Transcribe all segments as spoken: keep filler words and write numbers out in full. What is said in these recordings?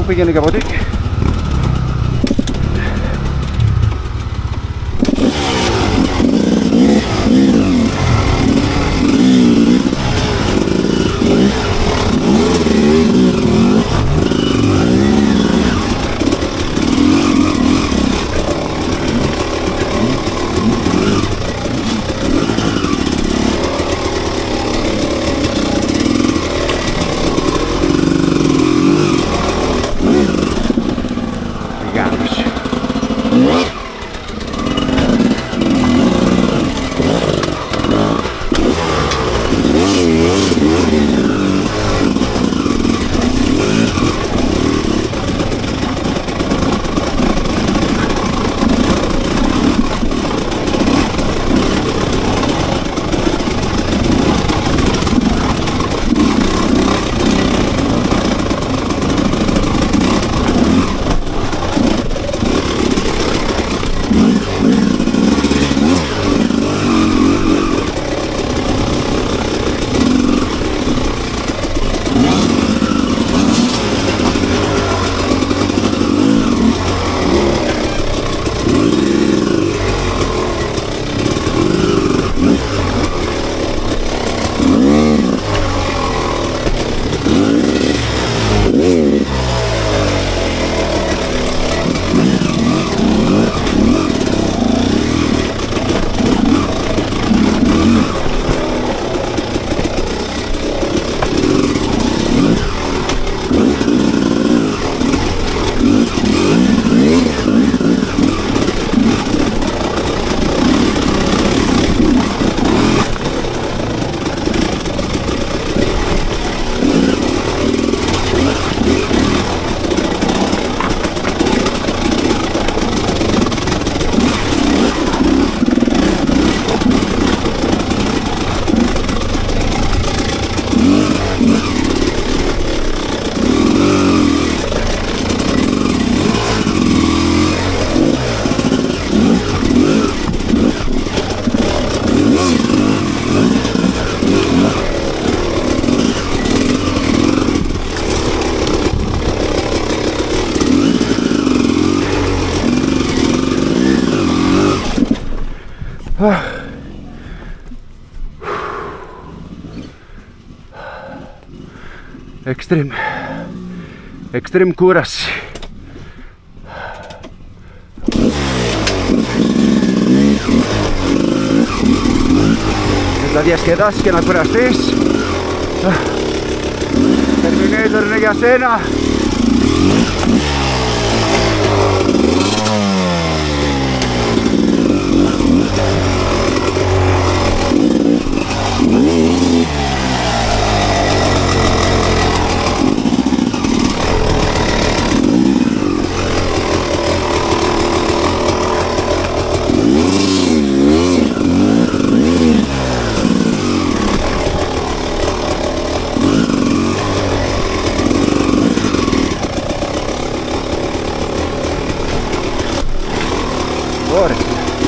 πήγαινε και από εκεί. Extreme, extreme κούραση. Να διασκεδάσεις και να κουραστείς. Terminator είναι για σένα. Ωραία.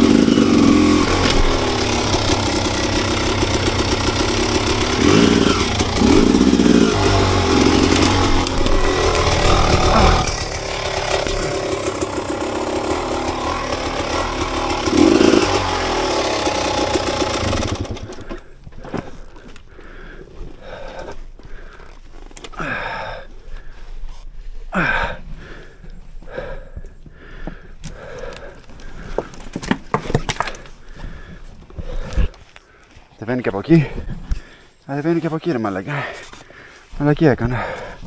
Κατεβαίνει και από εκεί. Κατεβαίνει και από εκεί ρε μαλακά. Μαλακία έκανα.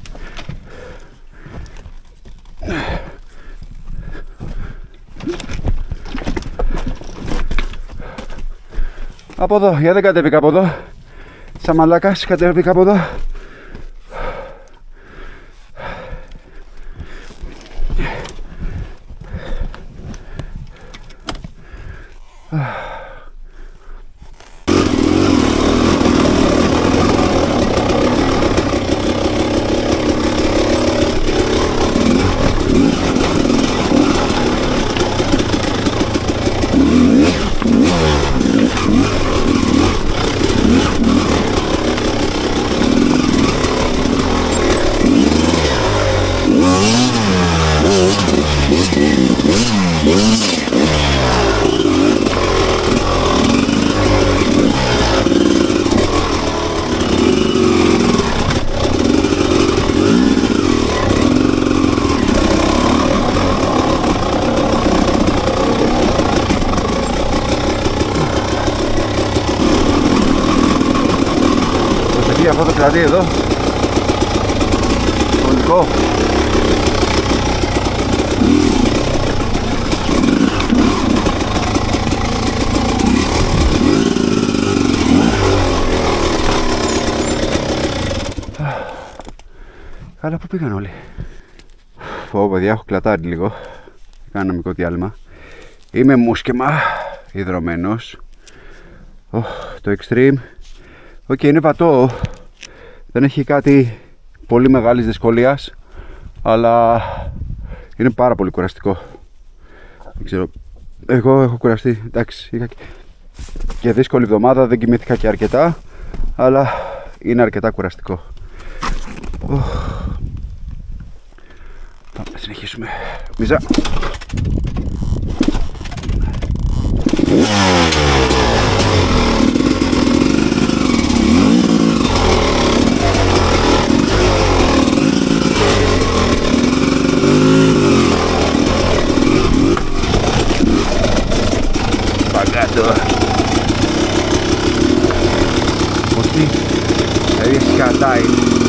Από εδώ, για δεν κατέβηκα από εδώ. Σαν μαλάκας κατέβηκα από εδώ. Yeah. δηλαδή εδώ. Σχολικό. Καλά, πού πήγαν όλοι? Πω παιδιά, έχω κλατάρει λίγο. Κάνω ένα μικρό διάλειμμα. Είμαι μουσκεμα, υδρωμένος. Oh, το Extreme. Οκ, okay, είναι βατό. Δεν έχει κάτι πολύ μεγάλης δυσκολίας, αλλά είναι πάρα πολύ κουραστικό. Δεν ξέρω. Εγώ έχω κουραστεί. Εντάξει, είχα και δύσκολη εβδομάδα, δεν κοιμήθηκα και αρκετά, αλλά είναι αρκετά κουραστικό. Oh. Πάμε να συνεχίσουμε. Μίζα. Παγκάτω. Όχι. Δηλαδή σκατάει.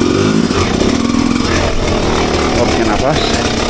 Όποια να πας.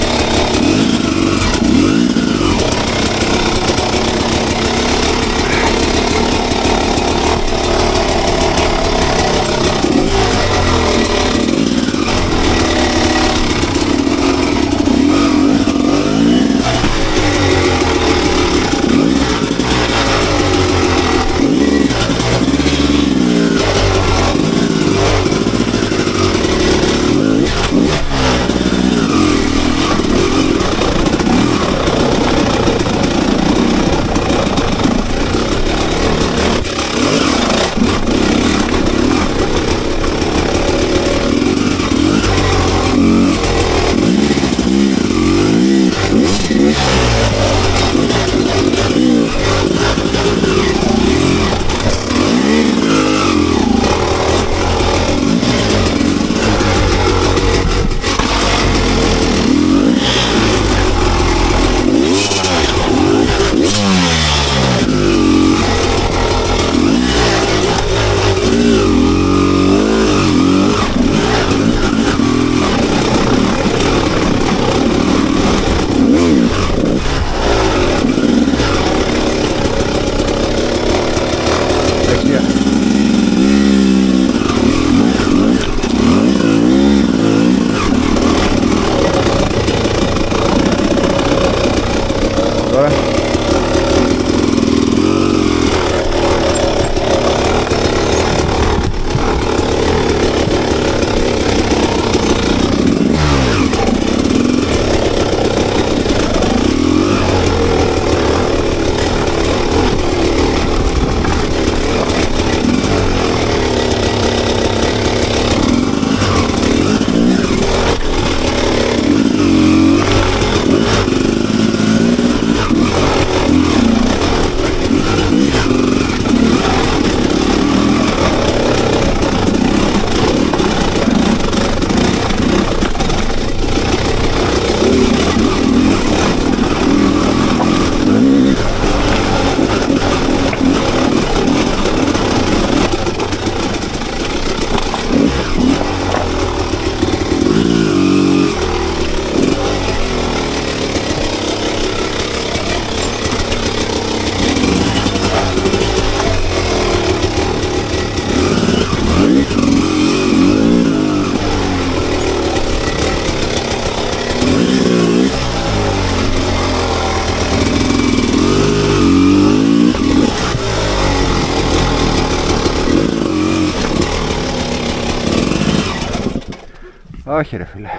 Όχι ρε φίλε,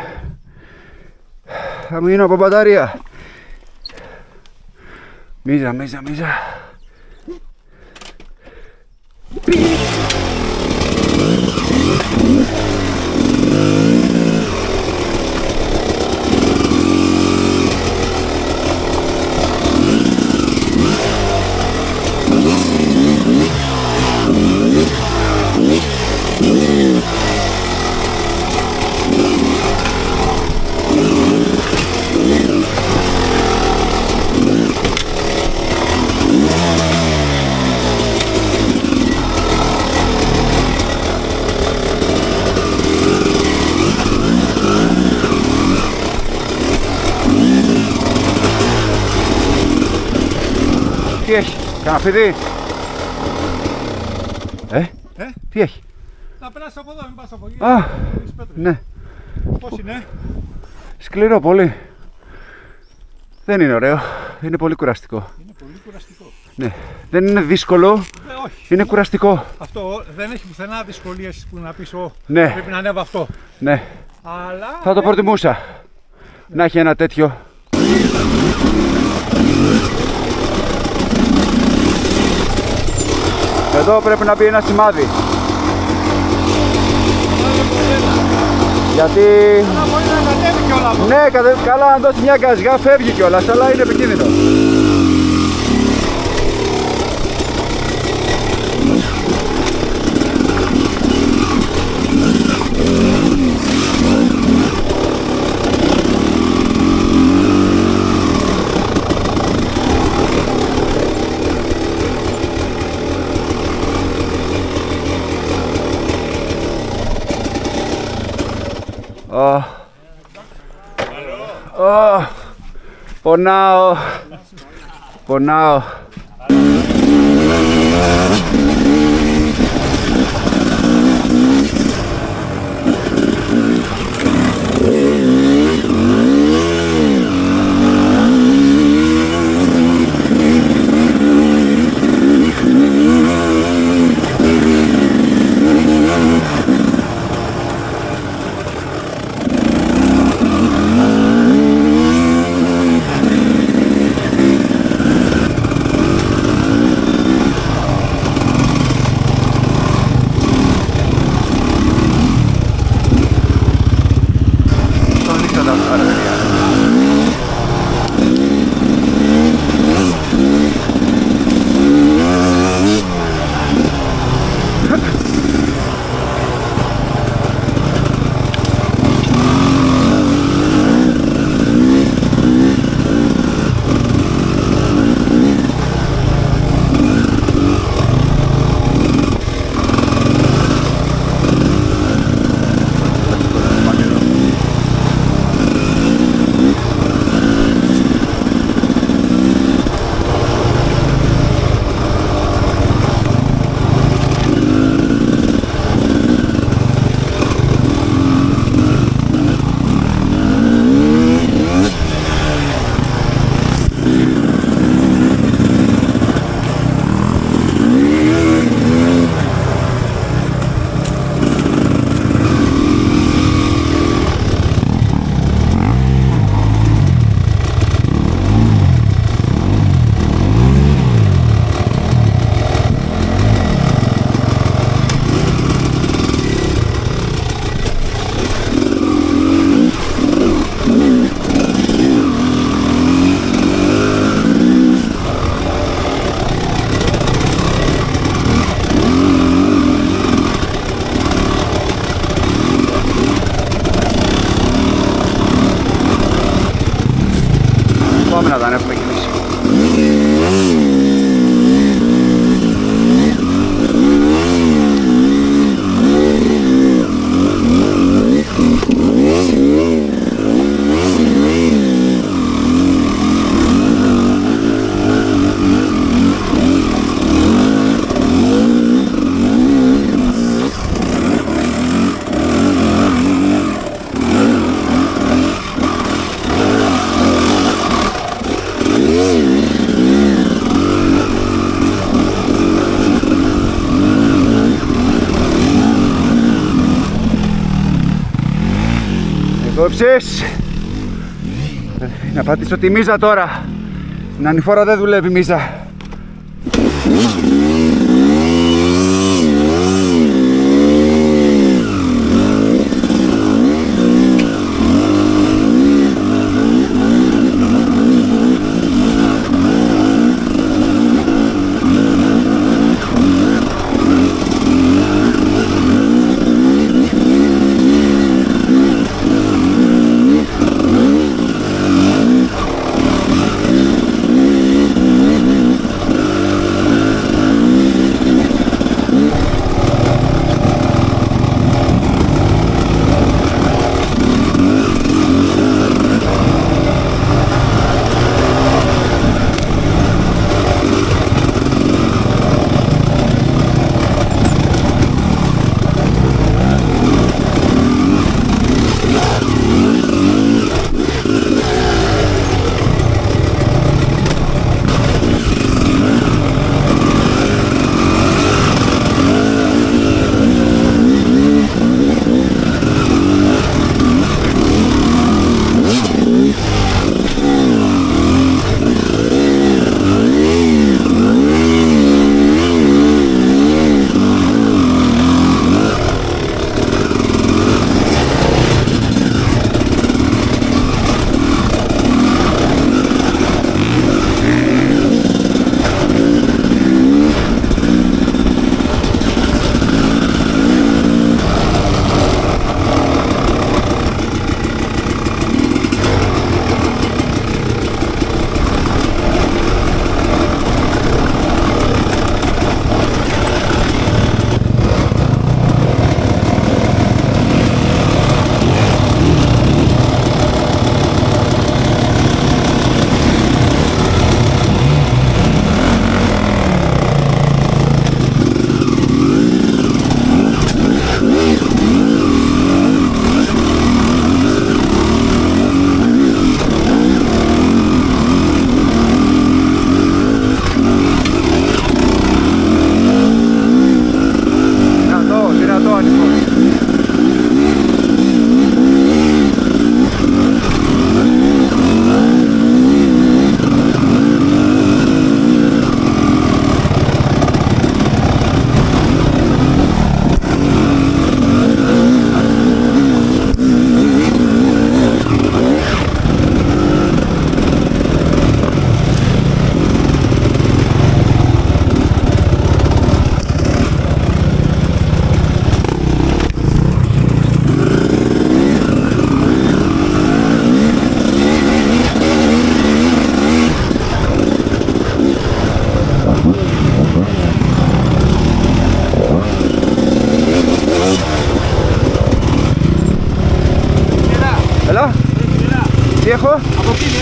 θα μείνω από μπαταρία. Μίζα, μίζα, μίζα. Τι έχει, κανένα φίδι? Ε, Ε? τι έχει? Να περάσεις από εδώ, μην πας από εκεί. Α, ναι. Πώς είναι? Σκληρό πολύ. Δεν είναι ωραίο, είναι πολύ κουραστικό. Είναι πολύ κουραστικό. Ναι, δεν είναι δύσκολο, Ε, όχι. είναι κουραστικό. Αυτό δεν έχει πουθενά δυσκολίες που να πεις ο, Ναι. πρέπει να ανέβω αυτό. Ναι, Αλλά θα το προτιμούσα να έχει ένα τέτοιο. Εδώ πρέπει να μπει ένα σημάδι. Γιατί... αλλά μπορεί να κατέβει κιόλα από. Ναι, κατε... καλά αν δώσει μια γκαζιά φεύγει κιόλας, αλλά είναι επικίνδυνο. Oh. Oh. Πονάω. Πονάω. Πάμε να τα ανέβουμε κι εμείς. Κόψες. Να πατήσω τη μίζα τώρα. Την ανηφόρα δεν δουλεύει η μίζα.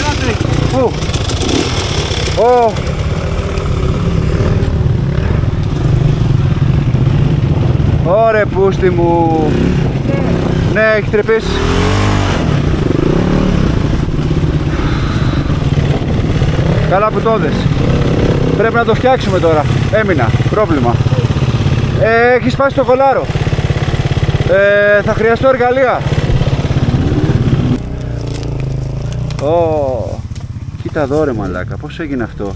Πού? Ω! Ωρε πούστη μου! Ναι, έχει τρυπήσει. Καλά που το δες. Πρέπει να το φτιάξουμε τώρα. Έμεινα, πρόβλημα. Ε, έχει σπάσει το κολάρο. Ε, θα χρειαστώ εργαλεία. Ω, κοίτα εδώ ρε μαλάκα, πώς έγινε αυτό.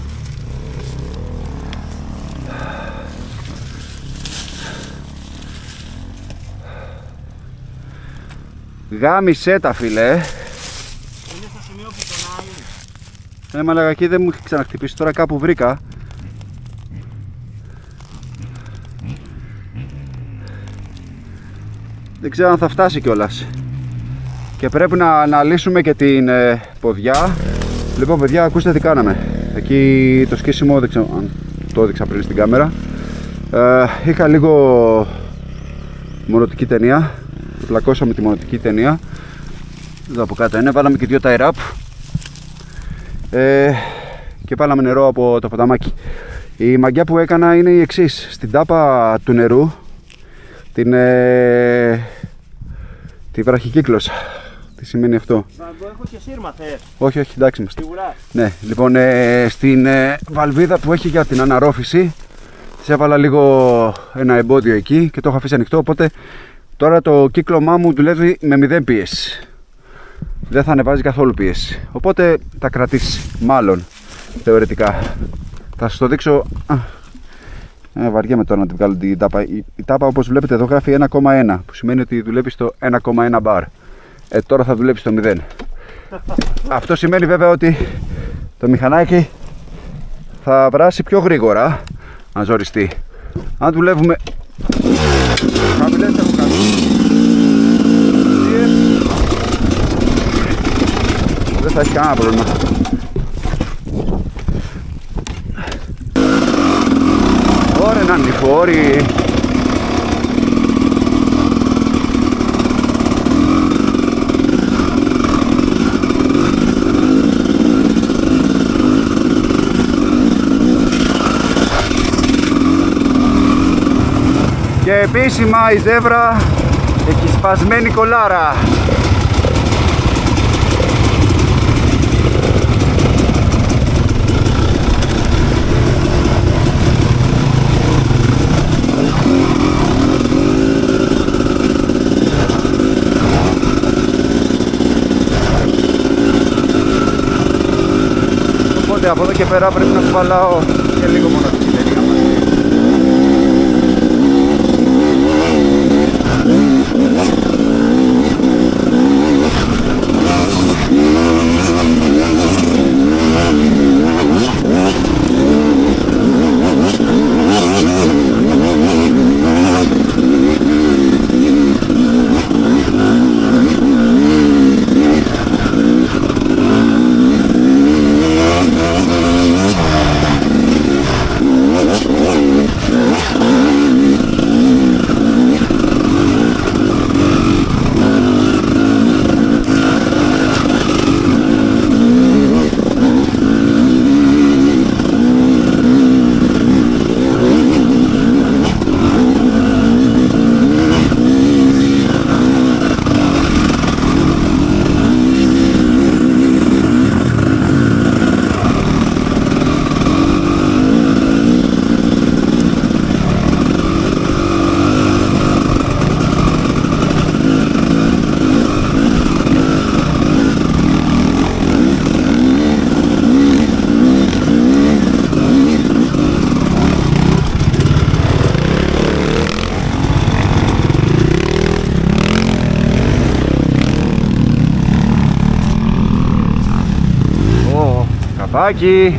Γάμισέ τα φίλε. Είναι στο σημείο που τον Ε, μαλάκα, εκεί δεν μου έχει ξαναχτυπήσει, τώρα κάπου βρήκα. Δεν ξέρω αν θα φτάσει κιόλας. Και πρέπει να αναλύσουμε και την ε, ποδιά. Λοιπόν παιδιά, ακούστε τι κάναμε. Εκεί το σκίσιμο, δεν ξέρω αν το έδειξα πριν στην κάμερα. ε, Είχα λίγο μονοτική ταινία. Πλακώσαμε τη μονοτική ταινία. Εδώ από κάτω είναι, βάλαμε και δύο tie wrap. ε, Και βάλαμε νερό από το ποταμάκι. Η μαγιά που έκανα είναι η εξής. Στην τάπα του νερού την, ε, τη βραχικύκλωσα. Τι σημαίνει αυτό? Να το έχω και σύρμα θες. Όχι, όχι, εντάξει είμαστε. Σίγουρα. Ναι, λοιπόν, ε, στην ε, βαλβίδα που έχει για την αναρρόφηση της έβαλα λίγο ένα εμπόδιο εκεί και το έχω αφήσει ανοιχτό, οπότε τώρα το κύκλωμά μου δουλεύει με μηδέν πίεση. Δεν θα ανεβάζει καθόλου πίεση, οπότε θα κρατήσει, μάλλον, θεωρητικά. Θα σας το δείξω. Ε, βαριέμαι τώρα να την βγάλω την τάπα. Η, η τάπα, όπως βλέπετε εδώ, γράφει ένα κόμμα ένα, που σημαίνει ότι δουλεύει στο ένα κόμμα ένα μπαρ. Ε, τώρα θα δουλεύει στο μηδέν. Αυτό σημαίνει βέβαια ότι το μηχανάκι θα βράσει πιο γρήγορα αν ζοριστεί. Αν δουλεύουμε χαμηλές δεν θα έχει κανένα πρόβλημα. Ωραία, να νηφόρει. Και επίσημα η ζεύρα έχει σπασμένη κολάρα. Οπότε από εδώ και πέρα πρέπει να κουβαλάω και λίγο μόνο τη ταινία μας. Καπάκι.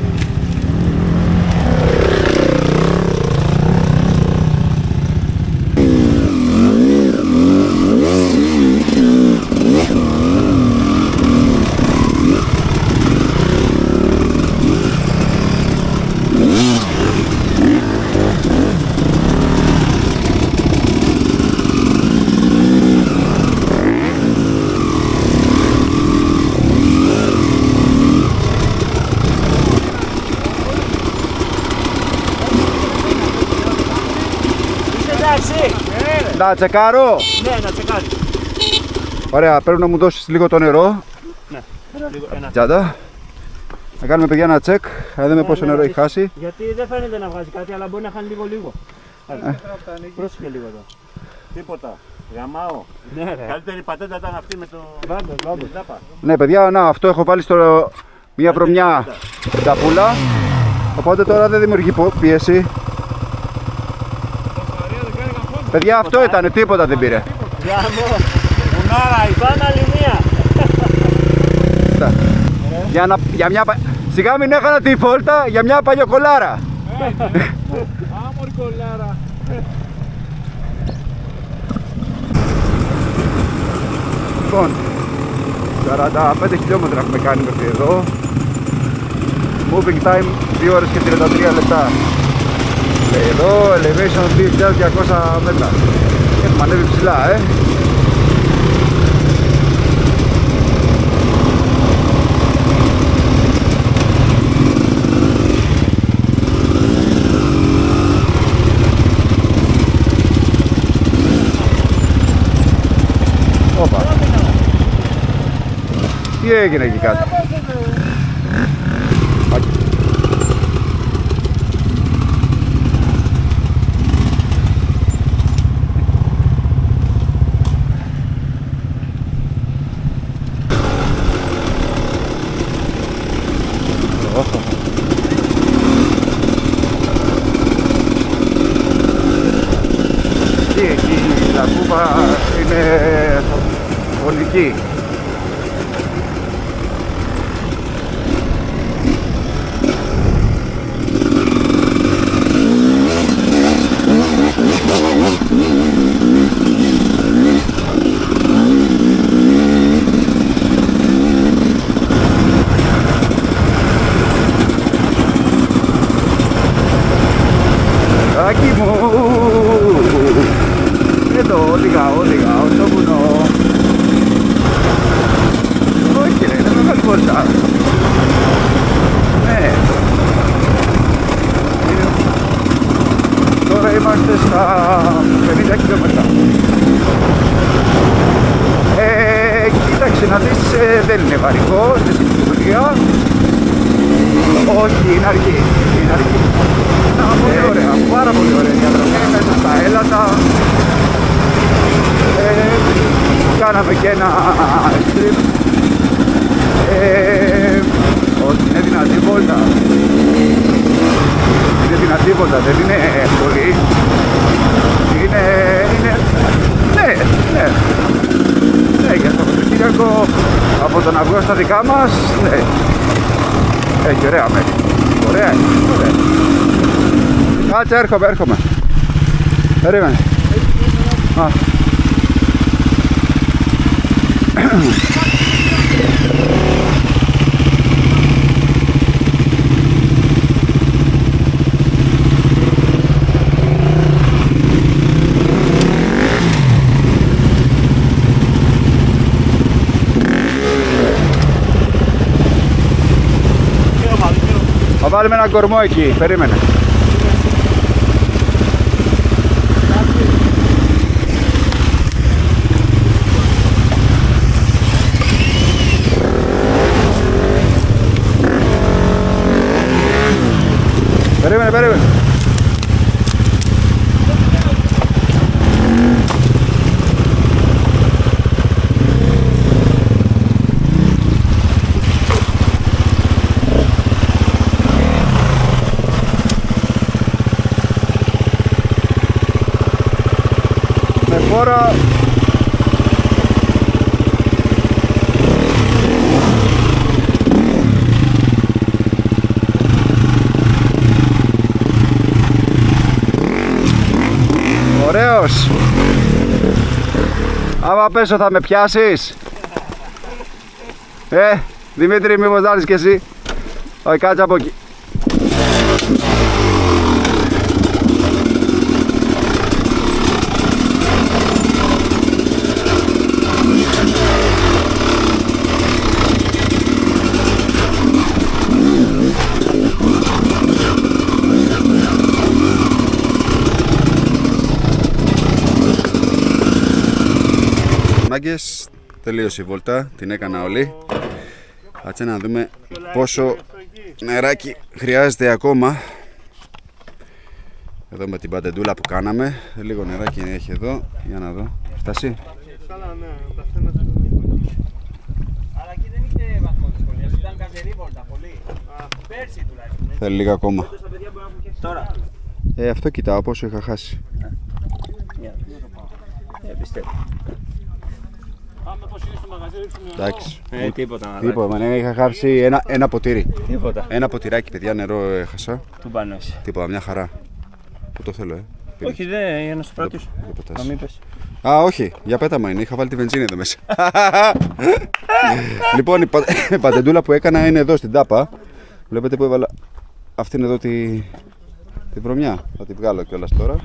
Να τσεκάρω. Ναι, να τσεκάρει. Ωραία, πρέπει να μου δώσεις λίγο το νερό. Ναι, λίγο, ένα. Τσάντα. Να κάνουμε παιδιά ένα τσεκ. Να δούμε πόσο ναι, νερό ναι, έχει χάσει. Γιατί δεν φαίνεται να βγάζει κάτι, αλλά μπορεί να χάνει λίγο λίγο. Ε. Πρόσεχε λίγο εδώ. Τίποτα. Γαμάω. Ναι, ρε. Καλύτερη πατέντα ήταν αυτή με το. Βάμπε, βάμπε. την τάπα. Ναι παιδιά, να, αυτό έχω βάλει στο μία βρωμιά ταπούλα. Οπότε τώρα δεν δημιουργεί πο- πίεση. Παιδιά, αυτό ήταν, τίποτα δεν πήρε. Γάμο. Μουνάρα, πάμε άλλη μία. Για, να, για μια, πα- σιγά μην έχανα τη βόλτα για μια παλιοκολάρα. Άμορ κολάρα. Λοιπόν, σαράντα πέντε χιλιόμετρα έχουμε κάνει μέχρι εδώ. Moving time δύο ώρες και τριάντα τρία λεπτά. Λέει εδώ, elevation δύο χιλιάδες διακόσια μέτρα. Έχουμε ανέβει ψηλά, ε. Όπα. Τι έγινε εκεί κάτω? Τι εκεί, η λακκούβα είναι φωνική. Άκη μου, εδώ οδηγάω, οδηγάω στο βουνό. Όχι ρε, είναι μεγάλη πόρτα. Ναι. Τώρα είμαστε στα πενήντα χιλιόμετρα. Ε, κοίταξε να δεις, ε, δεν είναι βαρικό στη συγκεκριμενία. Όχι, είναι αργή, είναι αργή. Να, πολύ ωραία, πάρα πολύ ωραία διαδρομή μέσα στα έλατα. Ε, κάναμε και ένα stream. Ε, όχι, είναι δυνατή βόλτα. Είναι δυνατή βόλτα, δεν είναι εύκολη. Είναι, είναι, ναι, ναι. Ναι, για το Σαββατοκύριακο από τον αυγό στα δικά μας, ναι. Έχει ωραία μέρη. Ωραία, ωραία. Κάτσε, έρχομαι, έρχομαι. Περίμενε. Α. Θα βάλουμε ένα κορμό εκεί, περίμενε. Περίμενε, περίμενε. Με φόρα ωραίος. Άμα πέσω θα με πιάσεις? Ε, Δημήτρη, μήπως να έρθεις κι εσύ? Όχι, κάτσε από εκεί. μάγκες, τελείωσε η βόλτα, την έκανα όλη. Κάτσε να δούμε πόσο νεράκι χρειάζεται ακόμα. Εδώ με την παντεντούλα που κάναμε, λίγο νεράκι έχει εδώ, για να δω. Φτάσει. Αλλά εκεί δεν είχε βαθμό δυσκολίας, ήταν καβερή βόλτα, πολύ. Πέρσι τουλάχιστον. Θέλει λίγο ακόμα. Τώρα. Ε, αυτό κοιτάω πόσο είχα χάσει. Ε, πιστεύω. Πάμε πως είναι στο μαγαζί, ρίξουμε νερό. Εντάξει. Ε, τίποτα να Τίποτα, ναι, είχα χάσει ένα, ένα ποτήρι. Τίποτα. Ένα ποτηράκι, παιδιά, νερό έχασα. Του πάνω εσύ. Τίποτα, μια χαρά. Πού το θέλω, ε. Όχι, δεν, για να σου Δεν πράττεις. δεν πετάς. Να μην πες. Α, όχι, για πέταμα είναι. Είχα βάλει τη βενζίνη εδώ μέσα. Λοιπόν, η πα- η παντεντούλα που έκανα είναι εδώ στην τάπα. Βλέπετε που έβαλα αυτήν εδώ τη, τη βρωμιά. Θα τη βγάλω κιόλας τώρα.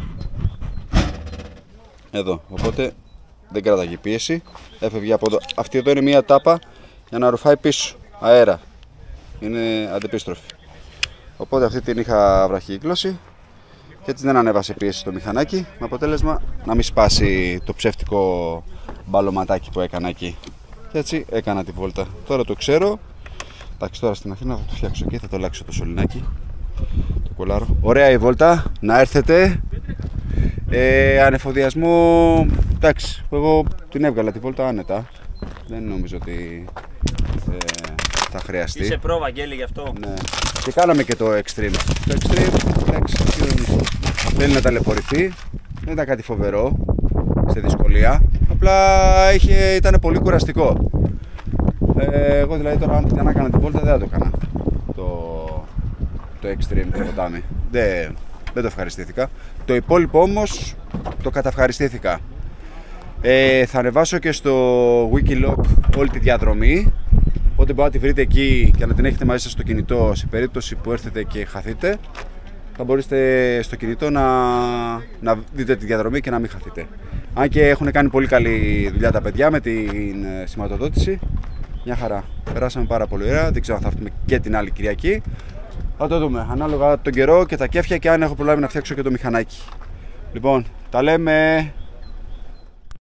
Εδώ. Οπότε δεν κράταγε πίεση. Έφευγε από εδώ. Αυτή εδώ είναι μια τάπα για να ρουφάει πίσω αέρα. Είναι αντεπίστροφη. Οπότε αυτή την είχα βραχυκύκλωση. Και έτσι δεν ανέβασε πίεση στο μηχανάκι, με αποτέλεσμα να μην σπάσει το ψεύτικο μπαλωματάκι που έκανα εκεί. Και έτσι έκανα τη βόλτα. Τώρα το ξέρω. Εντάξει, τώρα στην Αθήνα θα το φτιάξω εκεί, θα το αλλάξω το σωληνάκι. Το κολάρο. Ωραία η βόλτα, να έρθετε. Ε, ανεφοδιασμό, εντάξει, εγώ την έβγαλα τη βόλτα άνετα. Δεν νομίζω ότι ε, θα χρειαστεί. Είσαι προ, Βαγγέλη, γι' αυτό. Ναι. Και κάναμε και το extreme. Το extreme, εντάξει, τι νομίζεις. Θέλει να ταλαιπωρηθεί. Δεν ήταν κάτι φοβερό στη δυσκολία. Απλά είχε, ήταν πολύ κουραστικό. Ε, εγώ δηλαδή τώρα αν να έκανα την βόλτα δεν θα το έκανα. Το, το extreme, το ποτάμι. Δεν, δεν το ευχαριστήθηκα. Το υπόλοιπο όμως το καταυχαριστήθηκα. Ε, θα ανεβάσω και στο Wikiloc όλη τη διαδρομή. Οπότε μπορείτε να τη βρείτε εκεί και να την έχετε μαζί σας στο κινητό σε περίπτωση που έρθετε και χαθείτε. Θα μπορείτε στο κινητό να, να δείτε τη διαδρομή και να μην χαθείτε. Αν και έχουν κάνει πολύ καλή δουλειά τα παιδιά με την σηματοδότηση. Μια χαρά. Περάσαμε πάρα πολύ ωραία. Δεν ξέρω αν θα έρθουμε και την άλλη Κυριακή. Θα το δούμε. Ανάλογα τον καιρό και τα κέφια και αν έχω προλάβει να φτιάξω και το μηχανάκι. Λοιπόν, τα λέμε.